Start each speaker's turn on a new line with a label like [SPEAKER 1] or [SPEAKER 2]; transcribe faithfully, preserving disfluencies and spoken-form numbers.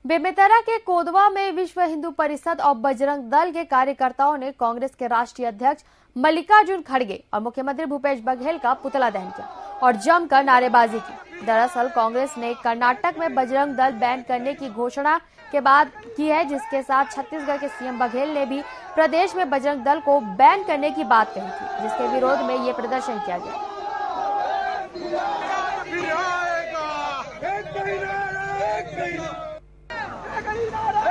[SPEAKER 1] बेमेतरा के कोदवा में विश्व हिंदू परिषद और बजरंग दल के कार्यकर्ताओं ने कांग्रेस के राष्ट्रीय अध्यक्ष मल्लिकार्जुन खड़गे और मुख्यमंत्री भूपेश बघेल का पुतला दहन किया और जमकर नारेबाजी की। दरअसल कांग्रेस ने कर्नाटक में बजरंग दल बैन करने की घोषणा के बाद की है, जिसके साथ छत्तीसगढ़ के सीएम बघेल ने भी प्रदेश में बजरंग दल को बैन करने की बात कही थी, जिसके विरोध में ये प्रदर्शन किया गया।
[SPEAKER 2] एक